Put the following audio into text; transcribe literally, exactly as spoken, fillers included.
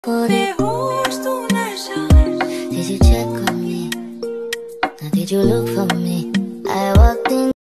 बेहोश तू नशा. Did you check on me? Now did you look for me?